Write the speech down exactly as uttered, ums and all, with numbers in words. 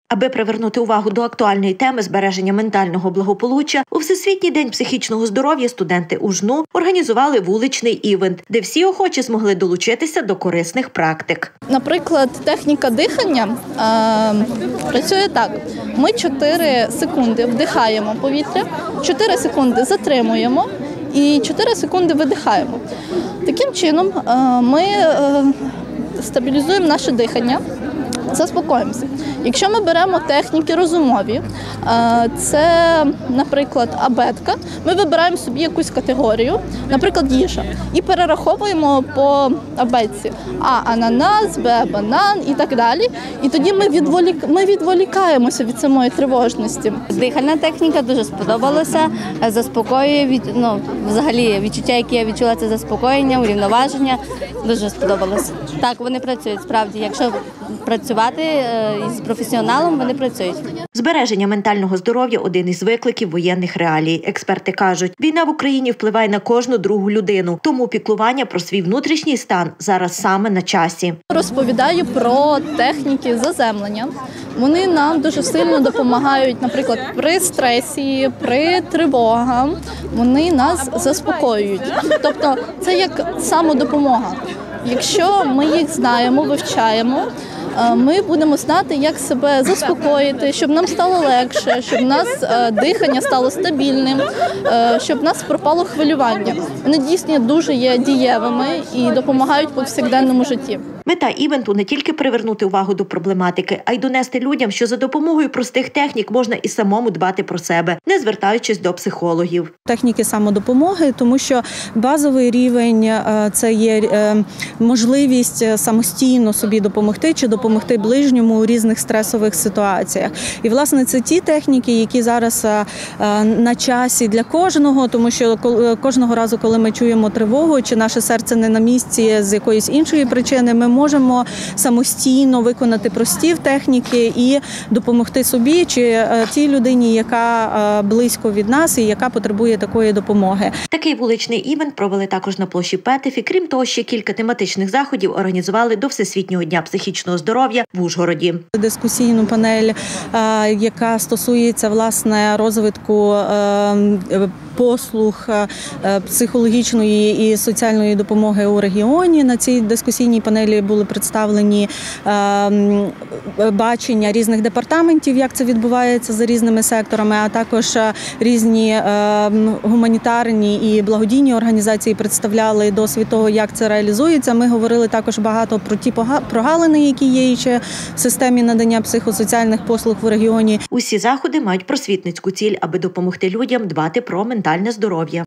Аби привернути увагу до актуальної теми збереження ментального благополуччя, у Всесвітній день психічного здоров'я студенти УЖНУ організували вуличний івент, де всі охочі змогли долучитися до корисних практик. Наприклад, техніка дихання е, працює так. Ми чотири секунди вдихаємо повітря, чотири секунди затримуємо і чотири секунди видихаємо. Таким чином е, ми е, стабілізуємо наше дихання, заспокоїмося. Якщо ми беремо техніки розумові, це, наприклад, абетка, ми вибираємо собі якусь категорію, наприклад, їжа, і перераховуємо по абетці А – ананас, Б – банан і так далі. І тоді ми, відволік... ми відволікаємося від самої тривожності. Дихальна техніка дуже сподобалася, заспокоює, від... ну, взагалі відчуття, яке я відчула, це заспокоєння, урівноваження, дуже сподобалося. Так, вони працюють, справді, якщо працювати із професіоналом, вони працюють. Збереження ментального здоров'я – один із викликів воєнних реалій. Експерти кажуть, війна в Україні впливає на кожну другу людину, тому піклування про свій внутрішній стан зараз саме на часі. Розповідаю про техніки заземлення. Вони нам дуже сильно допомагають, наприклад, при стресі, при тривогах. Вони нас заспокоюють. Тобто це як самодопомога. Якщо ми їх знаємо, вивчаємо, ми будемо знати, як себе заспокоїти, щоб нам стало легше, щоб у нас дихання стало стабільним, щоб у нас пропало хвилювання. Вони дійсно дуже є дієвими і допомагають у повсякденному житті. Мета івенту – не тільки привернути увагу до проблематики, а й донести людям, що за допомогою простих технік можна і самому дбати про себе, не звертаючись до психологів. Техніки самодопомоги, тому що базовий рівень – це є можливість самостійно собі допомогти чи допомогти ближньому у різних стресових ситуаціях. І, власне, це ті техніки, які зараз на часі для кожного, тому що кожного разу, коли ми чуємо тривогу, чи наше серце не на місці з якоїсь іншої причини, ми можемо самостійно виконати прості техніки і допомогти собі чи тій людині, яка близько від нас і яка потребує такої допомоги. Такий вуличний івент провели також на площі Петефі. Крім того, ще кілька тематичних заходів організували до Всесвітнього дня психічного здоров'я в Ужгороді. Дискусійну панель, яка стосується, власне, розвитку послуг психологічної і соціальної допомоги у регіоні. На цій дискусійній панелі були представлені бачення різних департаментів, як це відбувається за різними секторами, а також різні гуманітарні і благодійні організації представляли досвід того, як це реалізується. Ми говорили також багато про ті прогалини, які є ще в системі надання психосоціальних послуг в регіоні. Усі заходи мають просвітницьку ціль, аби допомогти людям дбати про ментальне здоров'я.